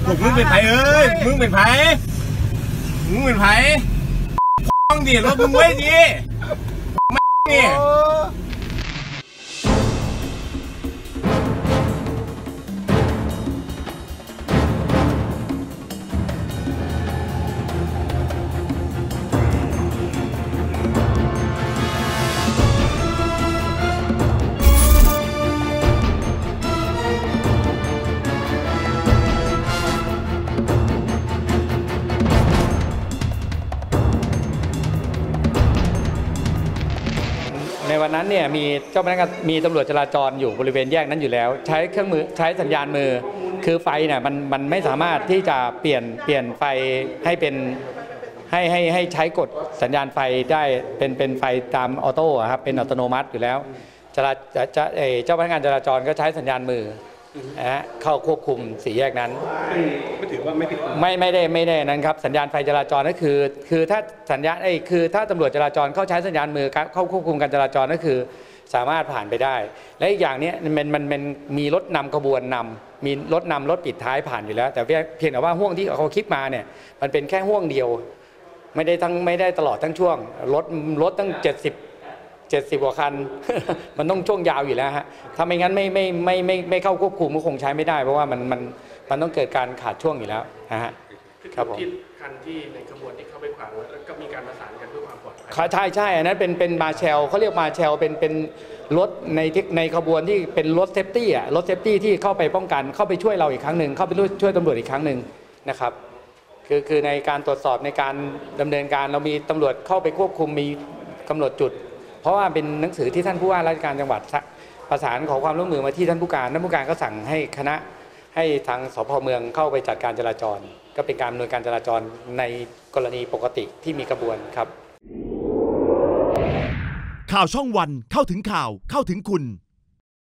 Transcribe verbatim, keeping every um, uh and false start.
พวกมึงเป็นไผเอ้ยมึงเป็นไผมึงเป็นไผฟังดิรถมึงไว้ดิไม่นี่ในวันนั้นเนี่ยมีเจ้าพนักงานมีตำรวจจราจรอยู่บริเวณแยกนั้นอยู่แล้วใช้เครื่องมือใช้สัญญาณมือคือไฟเนี่ยมันมันไม่สามารถที่จะเปลี่ยนเปลี่ยนไฟให้เป็นให้ให้ให้ใช้กดสัญญาณไฟได้เป็นเป็นไฟตามออโต้ครับเป็นอัตโนมัติอยู่แล้วจราจะเจ้าพนักงานจราจรก็ใช้สัญญาณมือนะฮะเข้าควบคุมสี่แยกนั้นไม่ถือว่าไม่ผิดไม่ไม่ได้ไม่ได้นั้นครับสัญญาณไฟจราจรก็คือคือถ้าสัญญาณไอ้คือถ้าตำรวจจราจรเข้าใช้สัญญาณมือเข้าควบคุมการจราจรก็คือสามารถผ่านไปได้และอีกอย่างนี้มันมันมันมีรถนำขบวนนำมีรถนำรถปิดท้ายผ่านอยู่แล้วแต่เพียงแต่ว่าห่วงที่เขาคิดมาเนี่ยมันเป็นแค่ห่วงเดียวไม่ได้ทั้งไม่ได้ตลอดทั้งช่วงรถรถตั้งเจ็ดสิบเจ็ดสิบกว่าคัน มันต้องช่วงยาวอยู่แล้วฮะถ้าไม่งั้นไม่ไม่ไม่ไม่ไม่เข้าควบคุมก็คงใช้ไม่ได้เพราะว่ามันมันมันต้องเกิดการขาดช่วงอยู่แล้วนะฮะครับผมที่คันที่ในขบวนที่เข้าไปขวางแล้วก็มีการประสานกันเพื่อความปลอดภัยใช่ใช่อันนั้นเป็นเป็นมาแชลเขาเรียกมาแชลเป็นเป็นรถในในขบวนที่เป็นรถเซฟตี้อ่ะรถเซฟตี้ที่เข้าไปป้องกันเข้าไปช่วยเราอีกครั้งหนึ่งเข้าไปช่วยตำรวจอีกครั้งหนึ่งนะครับคือคือในการตรวจสอบในการดำเนินการเรามีตำรวจเข้าไปควบคุมมีกำหนดจุดเพราะว่าเป็นหนังสือที่ท่านผู้ว่าราชการจังหวัดประสานขอความร่วมมือมาที่ท่านผู้การท่านผู้การก็สั่งให้คณะให้ทางสภ.เมืองเข้าไปจัดการจราจรก็เป็นการดำเนินการจราจรในกรณีปกติที่มีกระบวนครับข่าวช่องวันเข้าถึงข่าวเข้าถึงคุณ